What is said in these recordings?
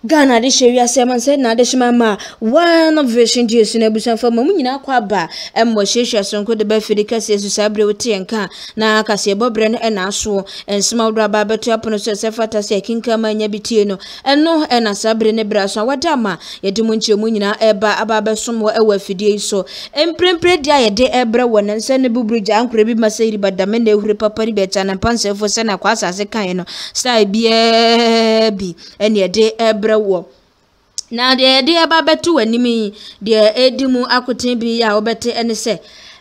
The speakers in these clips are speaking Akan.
Ghana de shewia seman said na de shima one of vision Jesus na busan fa mamu nyina kwa ba emmo hwehwe sonko de ba firi kase su sabre wote enka na kase bobre no na aso ensema wura ba beto apono so sefata se kinka manya bitie no eno na sabre ne braso wadama yedimu nchemu nyina eba aba somwo ewa fidie so emprempre dia yede ebre wona nse ne bubruja ankure bi masiri badame na ehuri papa ri beta na pansefo se na kwa asase kan no style bia bi ene yede ebre wo na de aba betu animi de edimu akoten bi ya obete ene se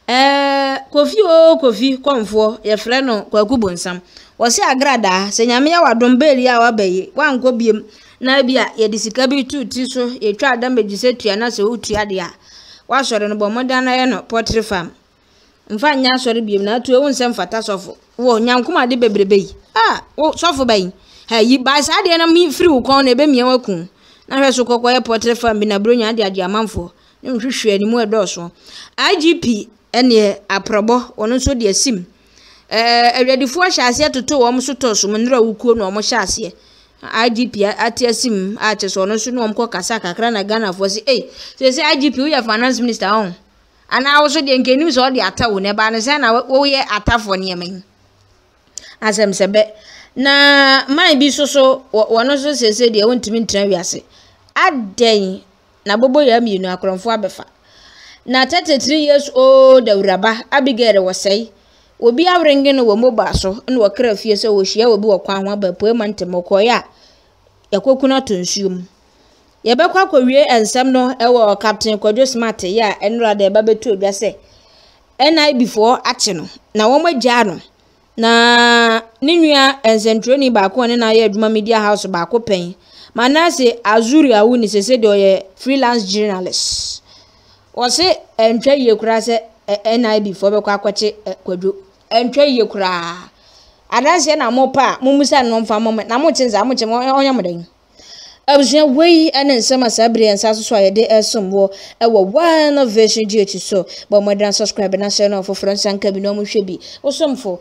kofi konfo ye frɛ no KWAKU BONSAM wo se AGRADAA se nyame ya wadom beli ya wabaye wanko biem na bia ye disika bi tuti so ye twa adam begise tua na se utua de a wa sore no bomodan na ye no poultry farm mfa nya sore biem na to ewu nsem fata sofo wo nyankoma de bebrebe yi wo sofo bayi ha yi ba sa de na mi free wo kon na ebe mie waku na hweso kokko ye poultry farm bi na bronya de ade amanfo nhwehwe ani mu edoso IGP ene aprobo wono so de asim awedifo hyase toto wo so toso mnra wukuo no mo hyase IGP ati asim a che so no so no mko kasa kakra na Ghana fo se se IGP wo ya finance minister on ana wo so de nkeni so de atawo ne ba ne se na wo ye atafo ne yemen asem sebe na man bi so wono so se de wontimi ntra wiase aden na bobo ya mienu akromfo abefa na 33 years old Uraba Abigail was say obi awrenge no wo moba so na wo kra fie se wo hia obi wo kwan ho abapo mante mokoya yakoku na tonsuom ye bekwa akwie ensem no ewo captain Kwadwo Smart ya enra de babetu odwa se NI before ache no na wo magya no na ninua ensentroni ba ko ne na ye adwuma media house ba ko pen manase azuri awu ni sese de oye freelance journalist wose entwa ye kura se NI before be kwa kwache Kwadwo entwa ye kura adanse na mopa mumusa no mfa mom na mo chenza mo chem onya modan abusua wei ene nsema sabre ensa so ye de esomwo ewo one version GH so bo modern subscribe na share no for friends anka bi no mo hwe bi osomfo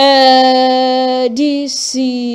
DC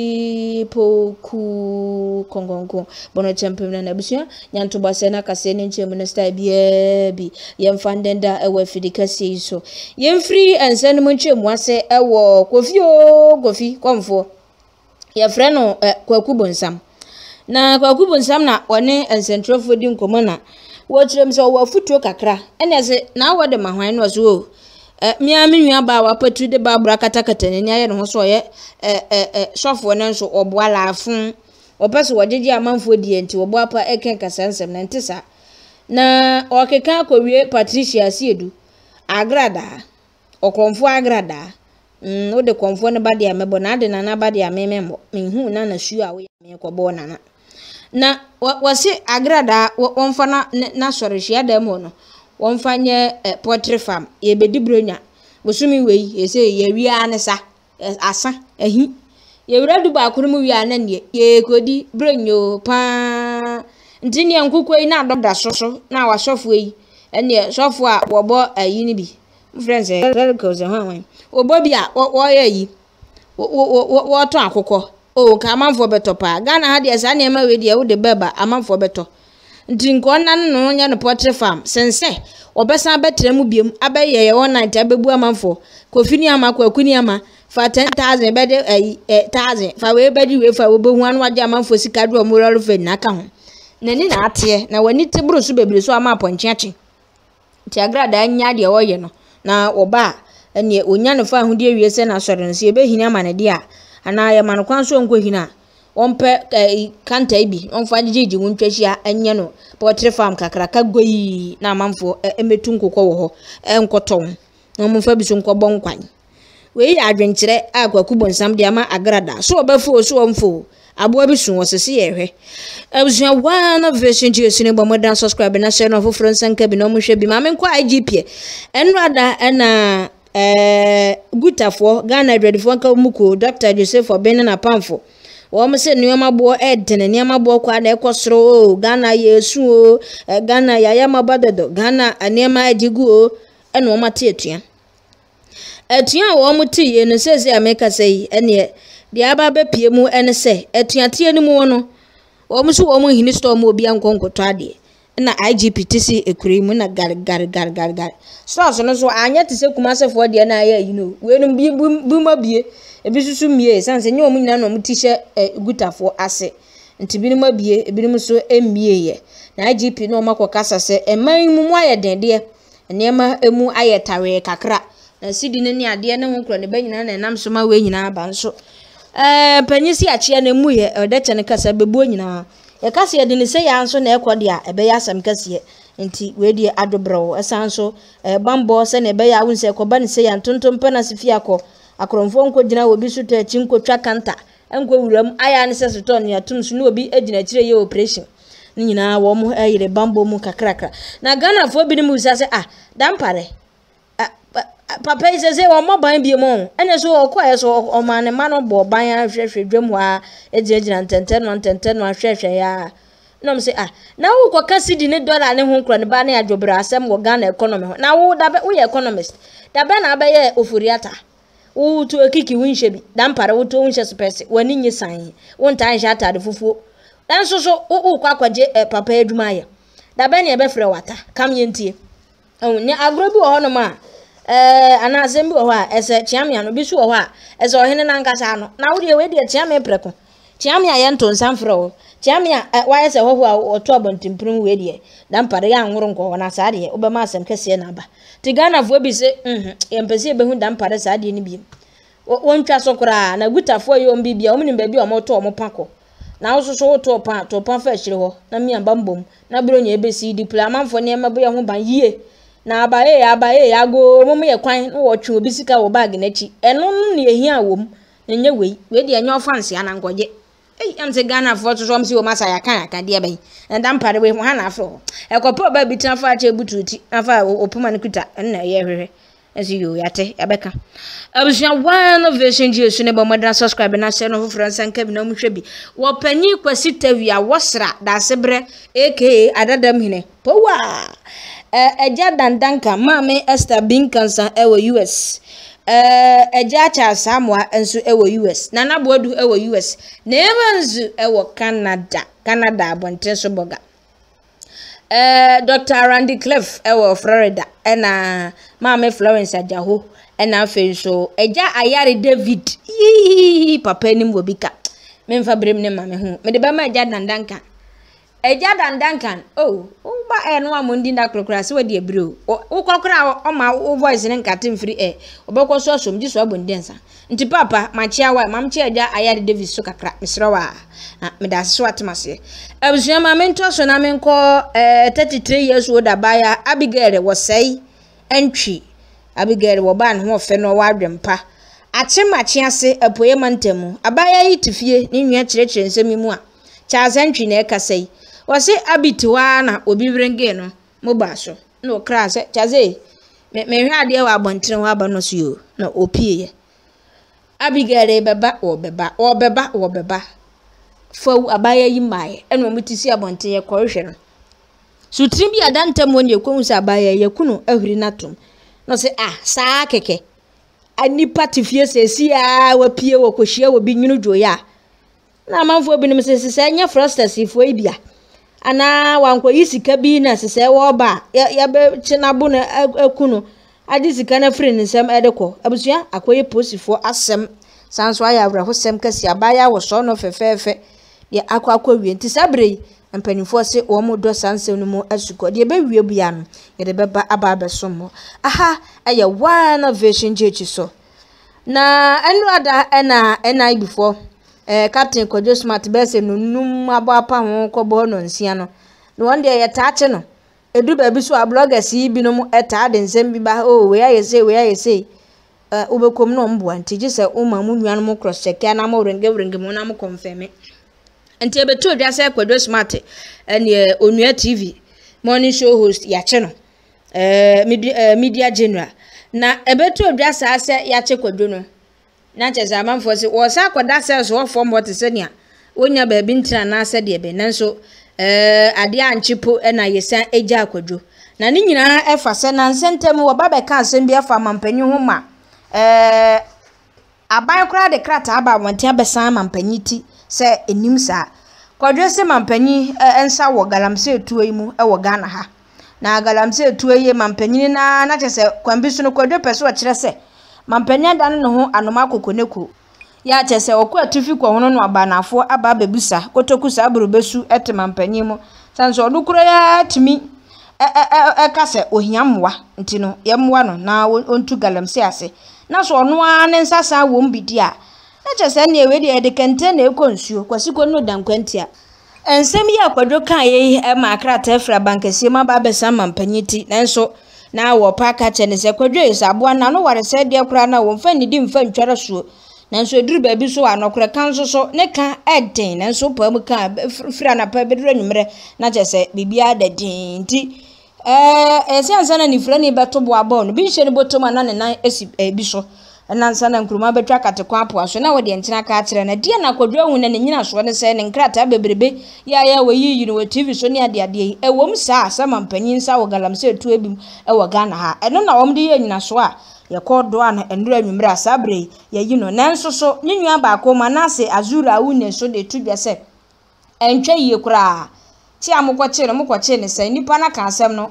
poku kongonko bono champion na abusua nyanto base na kase ne nche minister bi yemfandenda ewo fidikasi so yemfri ensa no nche mu ase ewo kofi komfo ye frɛ no KWAKU BONSAM na KWAKU BONSAM na one ensentrofo di nkomo na wo kirem so wo futuo kakra ene se na wo de mahwan no so mia menua ba wa patu de ba bra katakata ne aye no so ye sofo ne nso oboala afun opeso wogege amanfo die nti oboapa eken kasansem na ntisa na okeka akowie Patricia Siedu AGRADAA okonfo AGRADAA wo de konfo ne ba de amebo na de na ba de amemembo menhu na na shu a wo me kobo na wase AGRADAA wonfa na sore hia da mo no wonfa nye poultry farm ye bedi bronya bosumi wei ese ye wia ne sa asa ahi ye wradu ba akurum wia na ne ye kodi bronyo pa ntini enkukoi na adoda soso na wasofo yi ene sofo a wobo ayi ni bi friends relatives hwan obo bi a wo ye yi wo to akokɔ ka amanfo beto pa Ghana ha de sa na ema we de wo de beba amanfo beto ndinko nan no nya no poultry farm sense obesan betre mu biem abeye ye 190 abebu amanfo kofini ama KWAKU ama fa 10,000 be de 1000 fa we bedi we fa wo behu anu ade amanfo sika do mo rolo fe na ka ho na ni na ate na wani tebro so bebre so ama ponchiachi ti AGRADAA nya de wo ye no na oba ene onya no fa ahudi awie se na sore no se be hini ama ne de a ana ya man kwan so nko hina ompe kanta ibi omfa jiji wuntwahia anye no poultry farm kakraka goyi na amanfo emetu nkokɔ wo ho enkoton na momfa bi so nkɔbɔ nkwan we ya adwenkyere a KWAKU BONSAM de ama AGRADAA so obafo so omfo abo bi so wosese yehwe abusua one version GH ne bomodan subscribe na share no for friends anka bi no mo hwe bi ma men kwa IGP enrada na gutafo Ghana readyfo nka muko Dr. Joseph Obene na pamfo wo mo se nioma bo edene nioma bo kwa na ekosoro Ghana yesu Ghana yaya mabadodo Ghana anema ajigu ene wo mate atua wo mo te ye no se America sei ene de aba be pie mu ene se atuate ni mu no Omo so omo hini store mo obi ankonkoto ade na IGP tisi ekure mu na gar so no so anya tise kumasefo de na ya we no bi mabie ebi susu mie sanse nye omo nyina no mo tishe gutafo ase nti bi no mabie ebi no so emie ye na IGP no makokasa se eman mu mu aye dende enema emu aye tawe kakra na sidi ne ni ade ne ho kro ne ba nyina na enam so ma we nyina ba nso panyisi achia na mu ye odeche ne kasa bebu nyina ye kasa ye de ne se ya nso na ekode a ebe ya asam kase nti we de adobro esan so bambo se na ebe ya wunse ekoba ne se ya ntontom pa na sifi akromfo nko gina obi so to achi nko twa kanta enko wuram aya ne se soto ne atum so na obi agina kire ye operation ni nyina wo mo ayire bambo mu kakrakra na Ghana fo bi ne mu sa se dampare papa is say o mo ban bi mo ene so o kwa so o ma ne ma no bo ban ahwehwe dwam a ejina ntenten no ahwehwe ya no me say na wo kwa kasidi ne dollar ne ho nkro ne ba ne adwobra asem wo Ghana economy ho na wo da be wo economist da be na ba ye ofuriata wo to ekiki winhye bi dampare wo to winhye space wani nyi san wo ntan hye atade fufuo dan so wo kwa kwaje papa adwuma ye da be ne e be frɛ wata kam ye ntie ne agro bi wo ho no ma ana sembi wo ha ese chiamia no bi so wo ha ese ohene na nkasa no na wo de we de chiamia preko chiamia ye nto nsanfrɛ wo chiamia wa ese ho ho a oto abontimprum we de dampare ya nworo nko na sa de obema asem kese na ba ti Ghana fo bi se ye mpese be hu dampare sa de ni bi wontwa so kora na gutafo ye ombi bia omni ba bi o moto o mopako na wo so wo to pa fa hire ho na mi amba mbom na bro nya ebe si diplomanfo ne ma bo ye ho ban yie na abaye ago mum ye kwan no wo twe obi sika wo bag na chi eno ne ehia wom nye we de enyo fanse anangoje am se Ghana for to so masa ya kan aka de ban na dampare we ha na afro ekopo ba bi tran fa cha bututi afa opuma ne kuta na ye hwehwe esi yo yate yabeka abusia one version jesu ne ba modern subscribe na share no foforo sanka bi na mu hwe bi wo panyi kwasi tawia wosra da sebre aka adadam hine powa eja dandanka mame Esther Binkansa ewo US eja cha Samoa enso ewo US nana bodu ewo US na emanzu ewo Canada abonte so boga Dr. Randy Cliff ewo Florida ena mame Florence Ajaho ena afen so eja ayare David papa ni mbobika memfa brem ne mame hu me de ba ma eja dandanka eja dandankan ba eno amundi na krokra se wadi ebro wo kokra o ma wo voice ne nkatem free obekọ so asomji so abondensa nti papa machia wa mamchi eja ayade Davis so kakra misrawa me da so atmase abusia ma mento so na menko 33 years old abaya Abigail wo sei entwi Abigail wo ba ne ho fe no wadwempa achemachi ase apoye mantemu abaya yi tifie ni nwa kirekire nsemi mu a chazantwi na ekasai wase abitiwa na obi brenge no moba so no kra se chaze me hwe ade wa abontene wa ba no so yo na opie Abigail beba obeba fo abaya yi mai eno mutisi abonte ye kohwe no sutrim bi adantam won ye kwun sa abaya ye kunu ahuri natum no se saa keke ani patifie sesi wapie wo kohie wo bi nyunu dwoya na manfo bi nim se nya frosters ifo ibia ana wanko yisika bi na se wo ba ya be chinabo na akunu adi sika na free nsem edeko abusua akoye posifo asem sanso aya awra hosem kasi abaya wo so no fefefe ya akwawie nti sabre mpanifo se wo mo do sansem no mu asuko de be wie bia no ye de beba aba besomo aya one version jechi so na enrada ena before Captain Kojo Smart bese no num abapa ho kobo no nsia no one day ye taache no edu ba bi so bloggers yi bi no mu eta de nsem bi ba we ayese ubekom no mbo anti je se uma mu nwan mu cross check na mo renge mo na mo confirm enti ebeto dwa se Kojo Smart ene onua TV morning show host ya che no media general na ebeto dwa sa se ya che Kojo no na cheza manfo se wo sa koda cells wo form what se nia onya ba bi ntina na se de be nanso ade anchipo na yesa eja Kojo na ni nyina efa se na nsentem wo ba be ka asem bi efa mampanyi ho ma aban kra de krata aba wontia be san mampanyiti se enim sa kwadwe se mampanyi ensa wo galamse etuo yi mu wo Ghana ha na galamse etuo yi mampanyi na kyese kwambisu no kwadwe peso kire se mampanyi dan ne ho anoma kokoneko ya kyese okwa atufi kwa hono no abanafo aba bebusa kotokusa aburubesu ete mampanyi mu sanso odukuro ya timi kase ohiamwa ntino yemwa no na ontu galamse ase na so ono an nsasa wo mbidi a na kyese na ewe de edekente na ekonsuo kwasiko no dankwantia ensem ya kwadwo kan ye ma AGRADAA fra bankasi ma ba besa mampanyiti nanso na wo paka chene se kwadwo isabo na no ware se de kura na wo mfa nidi mfa ntwara suo nanso eduru ba bi so anokure kan so ne kan eden nanso pa mu kan fra na pa beduru anwumre na kyese bibia da dinti ese ansana ni fra ni beto bo abo no bi nhye ni botoma na ne nan esi bi so nansa na nkruma betwa katekwa apo so na wo de ntina ka akire na de na kwadwo hu na ne nyina so ne se ne nkrata bebrebe ya wo yi no TV so ne ade ewom sa mampanyin sa wo galamse etu ebim wo Ghana ha eno na wom de ye nyina so a ye kodo an endura nwumre asabre ye yi no nanso so nyinwa ba ko manase azura wu ne so de tudwa se entwe yi kura ti amukwache no mukwache ne se nipa na ka asem no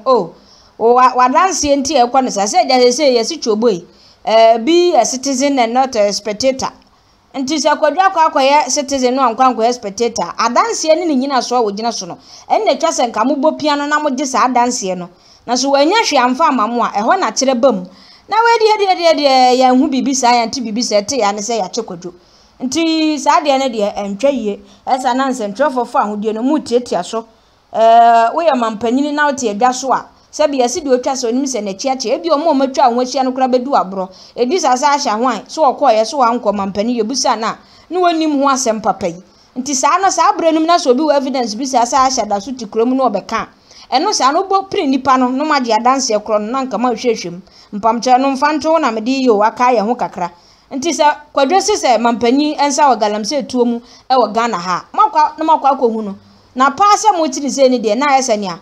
wa dance enti e kwa ne se se ye si choboi be a citizen and not a spectator. And tis a quadra citizen no and spectator. A dance any nyina so wo gina so no. And the chas and kamubo piano na mo dis a dance no. Na so wanya hwe amfa mammo a ehọ na kire bam. Na we de ya hu bibi sa ya nti bibi sa te ya ne se ya chekwadwo. Nti sa de ne de entwa yie. Esa na nsentwofofo ahodie no mu tietia so. We ya mampanyini na wote edwa so a sebi yesi de otwa so nim se na chiache ebi omo matwa anwachia no kura bedu abro edi sasa ahya hwan so okọ ye so wankọ mampani yebusa na ne wonim ho asem papa yi nti sa no sa abranum na so bi evidence bi sasa ahya da so tikrom no obeka eno sa no bo pri nipa no no ma de adanse ekro no nanka ma hwehwem mpamcha no mfanto na mede yo aka ye ho kakra nti sa kwadwese se mampani ensa wa galamse etuo mu wo Ghana ha makwa akohu no na pa se mo tiri se ni de na yesania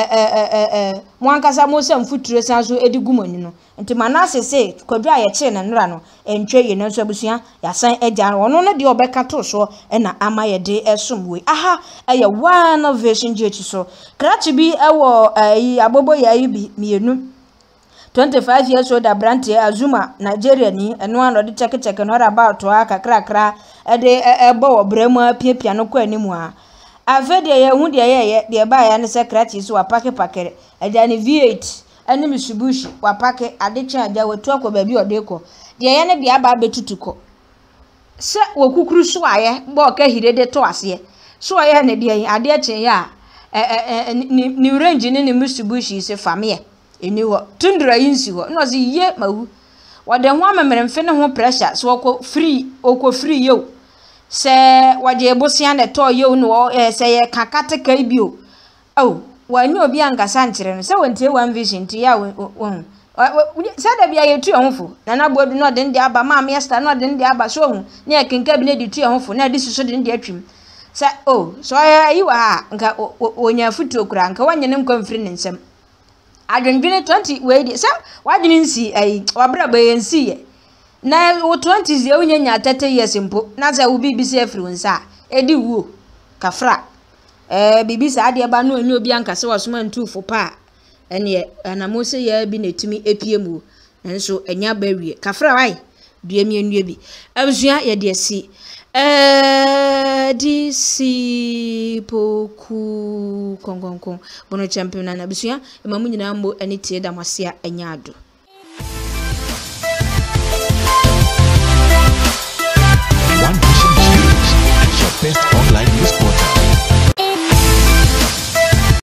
mwankasa mosam futuro sanso edigumoni no nti manase se kwadwa ye che na nra no entwe ye no so abusua ya san eja wono no de obeka to so na ama ye de esomwe aha eye one of version jechi so krachi bi ewo abobo ya yi mienu 25 years old Branty Azuma Nigeria ni eno an de cheke no about aka krakra de ebo obremu apiapia no kwa animu a avede ye hu de ba ya ne secretary so wapake pakere eja ne V8 ene Mitsubishi wapake adecha aja wetu akọ ba odeko de ye ne bia ba betutuko se wokukuru so aye bo ka hirede to ase so aye ne de ade ache ya ni range ne Mitsubishi se famie eni ho tundra yinsi ho no se ye mawu wode ho amemere mfe ne ho pressure so okọ free yo se waje bosia ne to yo no se ye kakate kai bio wanyi obi angasa nkire no se wontie one vision ti ya se da bia ye tu ehofo na bodu no de aba ma me sta no de aba so hu ne akenka bi ne de tu ehofo na de suso de atwim se so yi wa ha nka onya futu okura nka wanye ne mkomfiri ne nsem adwendwene 20 we de se wadwene nsi wabra ba ye nsi ye na 20s ye unyanya 30 years mpo na za ubibisi afri nsa edi wuo kafra bibisa ade ba no onye obi ankase wasoma ntufo pa ene anamose ya bi netimi epiemu nanso enya bawie kafra wai duemi enue bi abusua ye de si disi poku kongonkon bono champion na abusua emamu nyina mbo ene tie da masia enya ado